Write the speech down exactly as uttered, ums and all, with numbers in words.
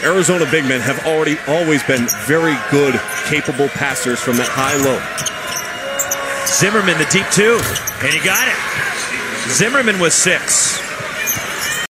Arizona big men have already always been very good, capable passers from that high-low. Zimmerman, the deep two, and he got it. Zimmerman with six.